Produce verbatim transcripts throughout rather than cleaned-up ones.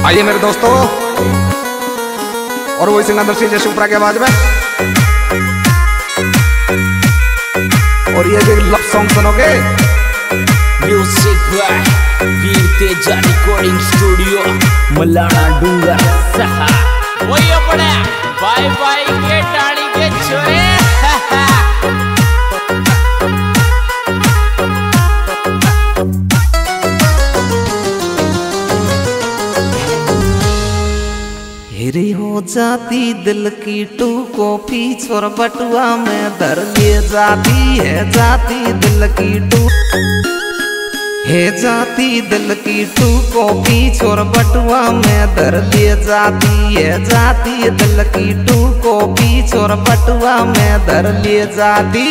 आइए मेरे दोस्तों, और वो सिंगर सिंह जैसे ऊपर की आवाज में, और ये जो लव सॉन्ग सुनोगे। Music by Veer Teja recording studio Malana Dungar सहा। वही अपने बाय बाय के टाणी के छोरे। हिरी हो जाती दिल की टू कॉफी छोर बटुआ में धर लिए जाती है, जाती दिल की टू है, जाती दिल की टू कॉफी छोर बटुआ में धर लिए जाती है, जाती दिल की टू कॉफी छोर बटुआ में धर लिए जाती।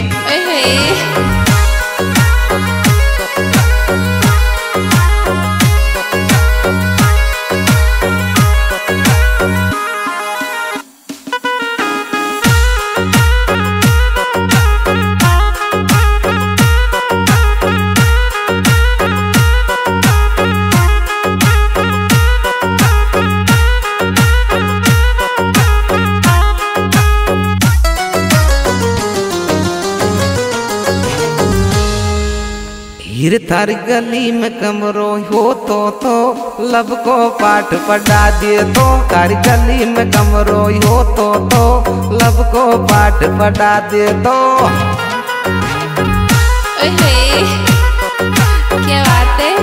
हिर थारी गली में कमरो हो तो तो लब को पाठ पढ़ा दिए तो, थारी गली में कमरो हो तो तो लब को पाठ पढ़ा दिए तो। क्या बात है।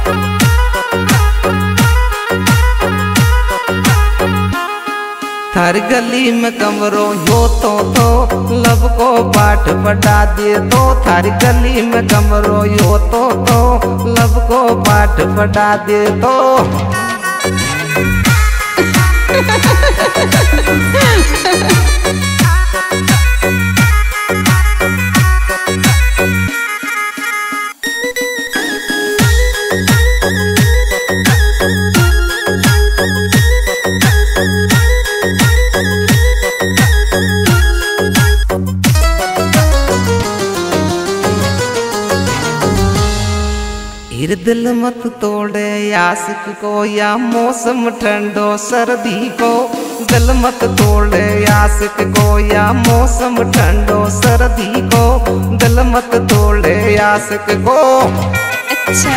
थारी गली में कमरो हो तो तो लब को पाठ पढ़ा दिए तो, थारी गली में कमरो हो तो तो लब को पाठ पढ़ा दिए तो। हिर दिल मत तोड़े आशिक को या मौसम ठंडो सर्दी को, दिल मत तोड़े आशिक को या मौसम ठंडो सर्दी को, दिल मत तोड़े आशिक को। अच्छा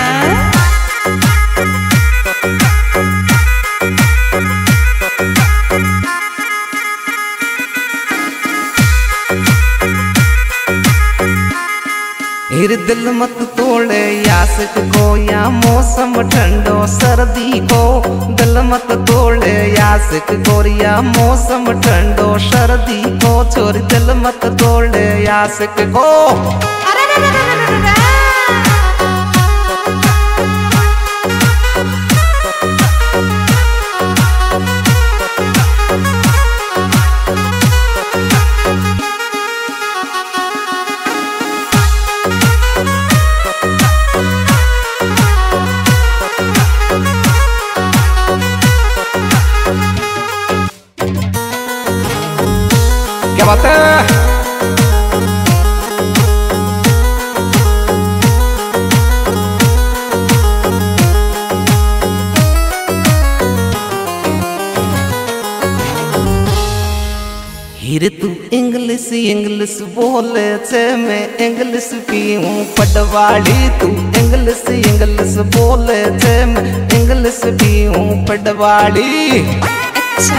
हिर दिल मत तोड़े आशिक को या मौसम ठंडो सर्दी को, दिल मत तोड़े आशिक को या मौसम ठंडो सर्दी को, छोरी दिल मत तोड़े आशिक को। क्या बात है। हिर तू इंग्लिश इंग्लिश बोले छे मैं इंग्लिश पीऊं पटवाड़ी, तू इंग्लिश इंग्लिश बोले छे मैं इंग्लिश पीऊं पटवाड़ी। अच्छा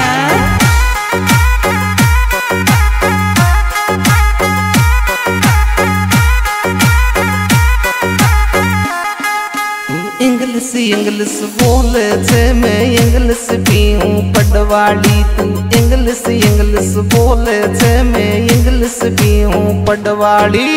इंग्लिश इंग्लिश बोले छे मैं इंग्लिश पीऊं पटवाड़ी, तू इंग्लिश इंग्लिश बोले छे मैं इंग्लिश पीऊं पटवाड़ी।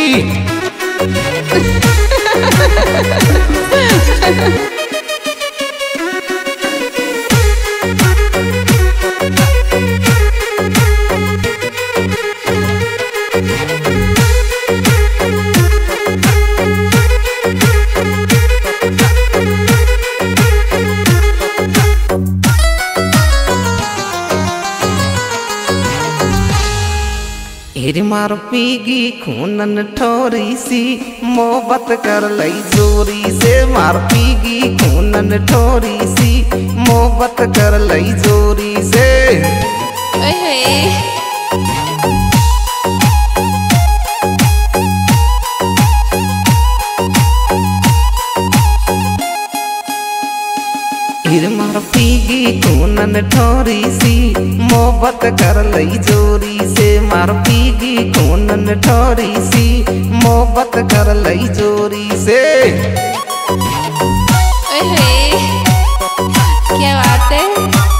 हिर मार पीगी खूनन ठोरी सी मोहब्बत कर लई जोरी से मार पीगी खूनन ठोरी सी मोहब्बत कर लई जोरी से ओए होए हिर मार पीगी खूनन ठोरी सी मोहब्बत कर लई जोरी से मार पीगी खूनन ठोरी सी मोहब्बत कर लई जोरी से ओए होए क्या बात है।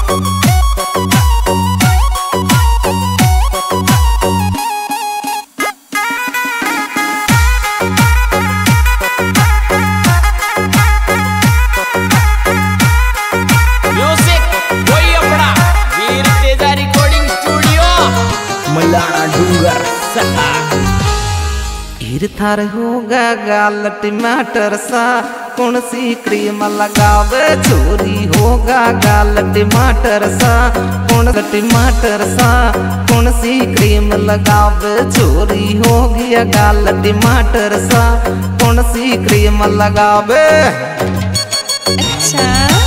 मलाना डूंगर सहा हिर थार होगा गाल टमाटर सा कौन सी क्रीम लगावे छोरी होगा गाल टमाटर सा कौन टमाटर सा कौन सी क्रीम लगावे छोरी हो गया गाल टमाटर सा कौन सी क्रीम लगावे। अच्छा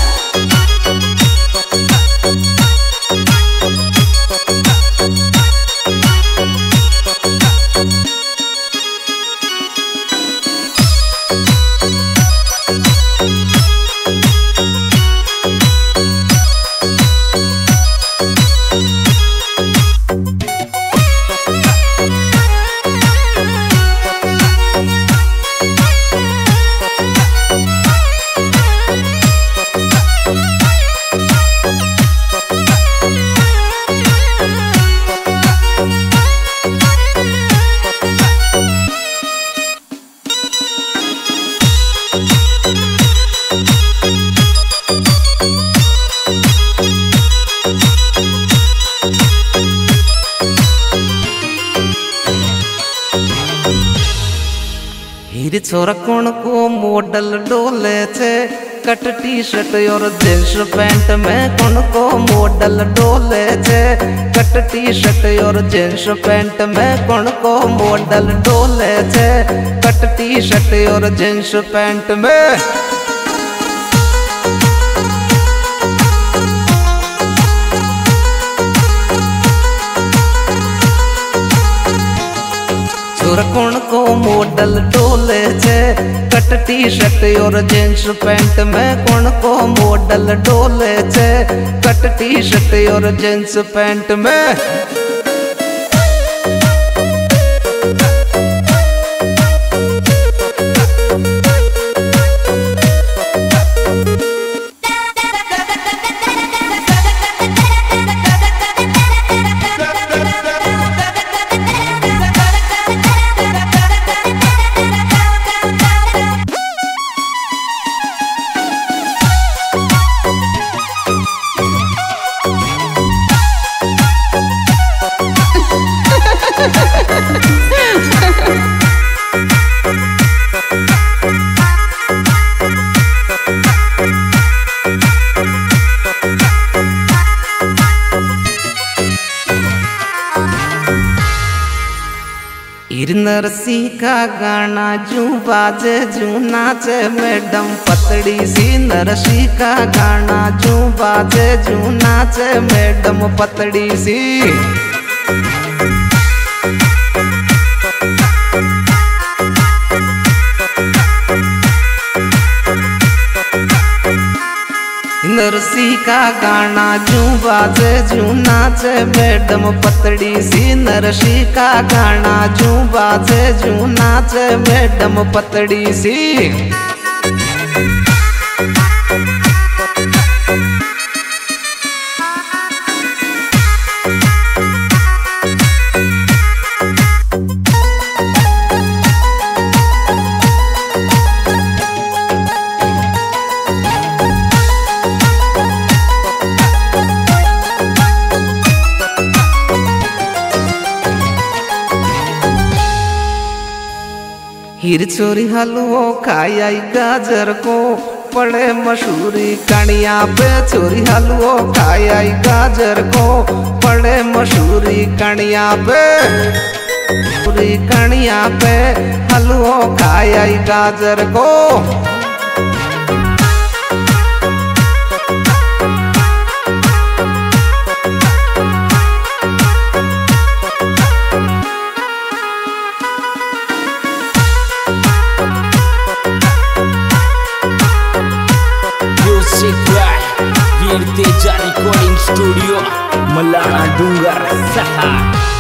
हिर छोरा कौन को मॉडल डोले छे कट टी शर्ट और जींस पैंट में कौन को मॉडल डोले छे कट टी शर्ट और जींस पैंट में कौन को मॉडल डोले छे कट टी शर्ट और जींस पैंट में। कौन को मॉडल डोले छे कट टी शर्ट और जींस पैंट में कौन को मॉडल डोले छे कट टी शर्ट और जींस पैंट में। नरसी का गाना जू बाजे जू नाचे मैडम पतड़ी सी नरसी का गाना जू बाजे जू नाचे मैडम पतड़ी सी। नरसी का गाना जू बाजे जू नाचे मैडम पतड़ी सी नरसी का गाना जू बाजे जू नाचे मैडम पतड़ी सी। हिर चोरी हलवो खाई गाजर को पड़े मशहूरी कणिया पे चोरी हलवो खाई गाजर को पड़े मशहूरी कणिया पे। पूरी कणिया पे हलवो खाया गाजर को। वीर तेजा रिकॉर्डिंग स्टूडियो मलाना डूंगर सहा।